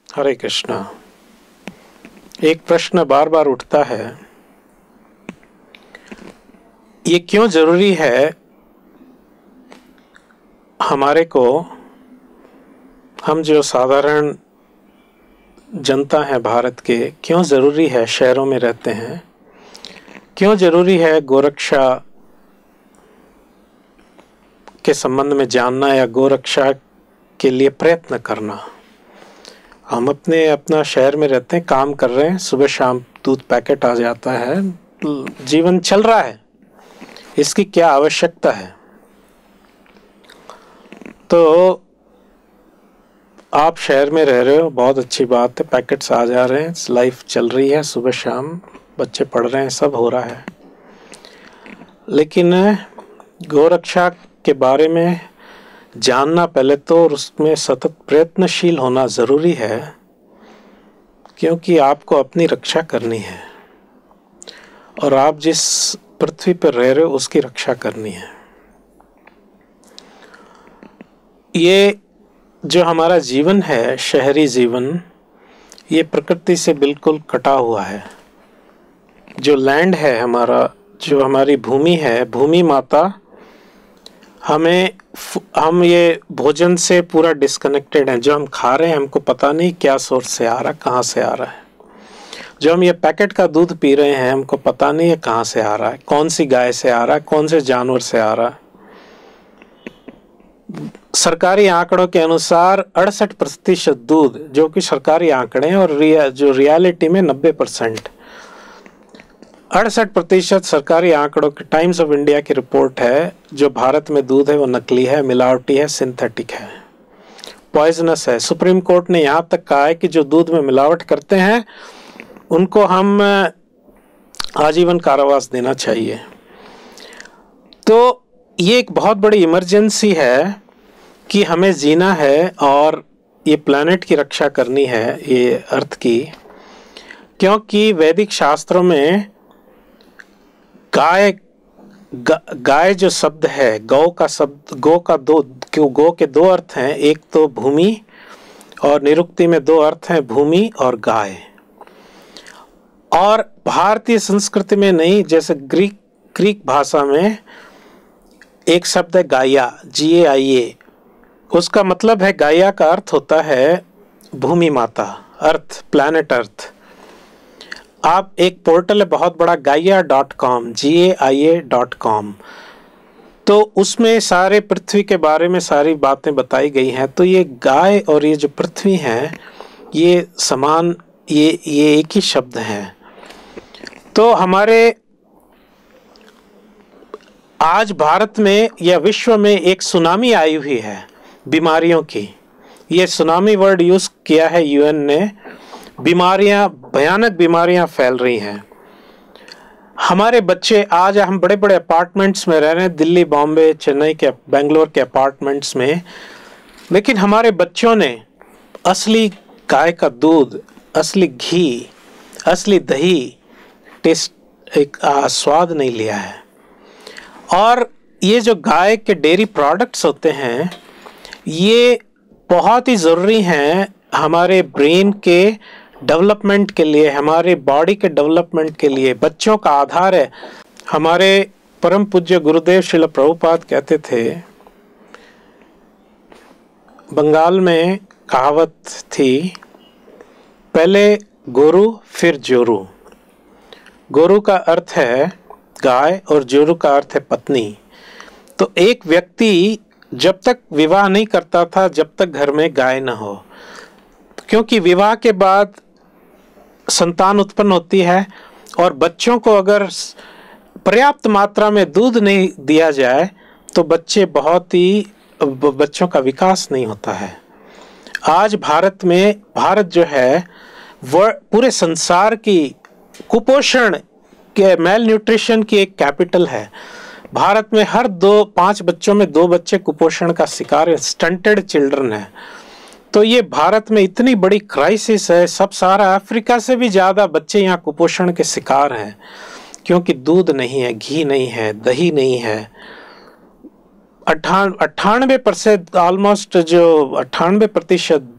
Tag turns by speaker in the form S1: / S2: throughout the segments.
S1: हरे कृष्णा। एक प्रश्न बार बार उठता है, ये क्यों जरूरी है हमारे को, हम जो साधारण जनता है भारत के, क्यों जरूरी है शहरों में रहते हैं, क्यों जरूरी है गोरक्षा के संबंध में जानना या गोरक्षा के लिए प्रयत्न करना। हम अपना शहर में रहते हैं, काम कर रहे हैं, सुबह शाम दूध पैकेट आ जाता है, जीवन चल रहा है, इसकी क्या आवश्यकता है। तो आप शहर में रह रहे हो, बहुत अच्छी बात है, पैकेट्स आ जा रहे हैं, लाइफ चल रही है, सुबह शाम बच्चे पढ़ रहे हैं, सब हो रहा है। लेकिन गोरक्षा के बारे में जानना पहले तो, और उसमें सतत प्रयत्नशील होना ज़रूरी है, क्योंकि आपको अपनी रक्षा करनी है और आप जिस पृथ्वी पर रह रहे हो उसकी रक्षा करनी है। ये जो हमारा जीवन है, शहरी जीवन, ये प्रकृति से बिल्कुल कटा हुआ है। जो लैंड है हमारा, जो हमारी भूमि है, भूमि माता हम ये भोजन से पूरा डिस्कनेक्टेड हैं। जो हम खा रहे हैं हमको पता नहीं क्या सोर्स से आ रहा है, कहाँ से आ रहा है। जो हम ये पैकेट का दूध पी रहे हैं हमको पता नहीं है कहाँ से आ रहा है, कौन सी गाय से आ रहा है, कौन से जानवर से आ रहा है। सरकारी आंकड़ों के अनुसार 68% दूध, जो कि सरकारी आंकड़े हैं, और जो रियलिटी में 90%, 68% सरकारी आंकड़ों के टाइम्स ऑफ इंडिया की रिपोर्ट है, जो भारत में दूध है वो नकली है, मिलावटी है, सिंथेटिक है, पॉइजनस है। सुप्रीम कोर्ट ने यहाँ तक कहा है कि जो दूध में मिलावट करते हैं उनको हम आजीवन कारावास देना चाहिए। तो ये एक बहुत बड़ी इमरजेंसी है कि हमें जीना है और ये प्लैनेट की रक्षा करनी है, ये अर्थ की, क्योंकि वैदिक शास्त्रों में गाय जो शब्द है, गौ का शब्द, गौ के दो अर्थ हैं, एक तो भूमि, और निरुक्ति में दो अर्थ हैं, भूमि और गाय। और भारतीय संस्कृति में नहीं, जैसे ग्रीक भाषा में एक शब्द है गाया, GAIA, उसका मतलब है, गाया का अर्थ होता है भूमि माता, अर्थ, प्लैनेट अर्थ। आप एक पोर्टल है बहुत बड़ा, gaia.com, GAIA.com, तो उसमें सारे पृथ्वी के बारे में सारी बातें बताई गई हैं। तो ये गाय और ये जो पृथ्वी है, ये समान, ये एक ही शब्द है। तो हमारे आज भारत में या विश्व में एक सुनामी आई हुई है बीमारियों की। ये सुनामी वर्ड यूज किया है UN ने। बीमारियां, भयानक बीमारियां फैल रही हैं। हमारे बच्चे, आज हम बड़े बड़े अपार्टमेंट्स में रह रहे हैं, दिल्ली, बॉम्बे, चेन्नई के, बेंगलोर के अपार्टमेंट्स में, लेकिन हमारे बच्चों ने असली गाय का दूध, असली घी, असली दही टेस्ट, एक स्वाद नहीं लिया है। और ये जो गाय के डेयरी प्रोडक्ट्स होते हैं, ये बहुत ही ज़रूरी हैं हमारे ब्रेन के डेवलपमेंट के लिए, हमारे बॉडी के डेवलपमेंट के लिए। बच्चों का आधार है। हमारे परम पूज्य गुरुदेव श्रील प्रभुपाद कहते थे, बंगाल में कहावत थी, पहले गोरू फिर जोरू। गोरू का अर्थ है गाय और जोरू का अर्थ है पत्नी। तो एक व्यक्ति जब तक विवाह नहीं करता था जब तक घर में गाय न हो, क्योंकि विवाह के बाद संतान उत्पन्न होती है, और बच्चों को अगर पर्याप्त मात्रा में दूध नहीं दिया जाए तो बच्चों का विकास नहीं होता है। आज भारत जो है वह पूरे संसार की कुपोषण के, मेल न्यूट्रिशन की एक कैपिटल है। भारत में हर 5 बच्चों में 2 बच्चे कुपोषण का शिकार, स्टंटेड चिल्ड्रन है। तो ये भारत में इतनी बड़ी क्राइसिस है, सब सारा अफ्रीका से भी ज़्यादा बच्चे यहाँ कुपोषण के शिकार हैं, क्योंकि दूध नहीं है, घी नहीं है, दही नहीं है। 98% ऑलमोस्ट जो 98%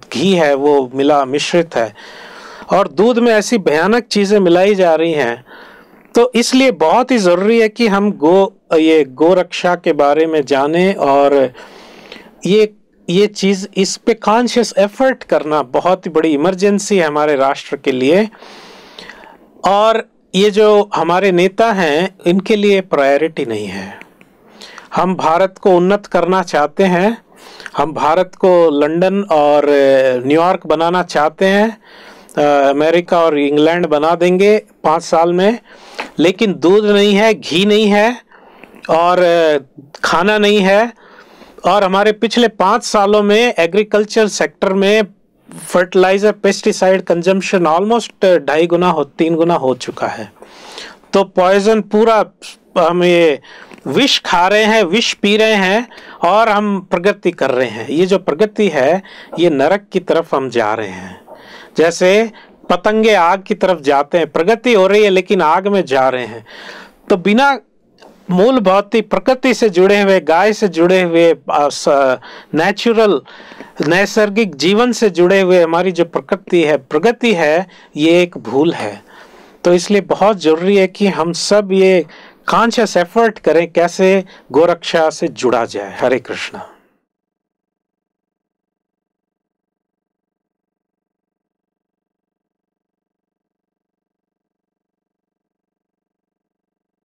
S1: घी है वो मिश्रित है, और दूध में ऐसी भयानक चीजें मिलाई जा रही हैं। तो इसलिए बहुत ही जरूरी है कि हम गो रक्षा के बारे में जानें, और ये चीज, इस पे कॉन्शियस एफर्ट करना बहुत ही बड़ी इमरजेंसी है हमारे राष्ट्र के लिए। और ये जो हमारे नेता हैं इनके लिए प्रायोरिटी नहीं है। हम भारत को उन्नत करना चाहते हैं, हम भारत को लंदन और न्यूयॉर्क बनाना चाहते हैं, अमेरिका और इंग्लैंड बना देंगे 5 साल में, लेकिन दूध नहीं है, घी नहीं है और खाना नहीं है। और हमारे पिछले 5 सालों में एग्रीकल्चर सेक्टर में फर्टिलाइजर पेस्टिसाइड कंजम्पशन ऑलमोस्ट 2.5 गुना 3 गुना हो चुका है। तो पॉइजन पूरा, हम ये विष खा रहे हैं, विष पी रहे हैं, और हम प्रगति कर रहे हैं। ये जो प्रगति है ये नरक की तरफ हम जा रहे हैं। जैसे पतंगे आग की तरफ जाते हैं, प्रगति हो रही है लेकिन आग में जा रहे हैं। तो बिना मूल भौतिक प्रकृति से जुड़े हुए, गाय से जुड़े हुए, नेचुरल नैसर्गिक जीवन से जुड़े हुए हमारी जो प्रगति है ये एक भूल है। तो इसलिए बहुत जरूरी है कि हम सब ये कॉन्शियस एफर्ट करें कैसे गोरक्षा से जुड़ा जाए। हरे कृष्णा।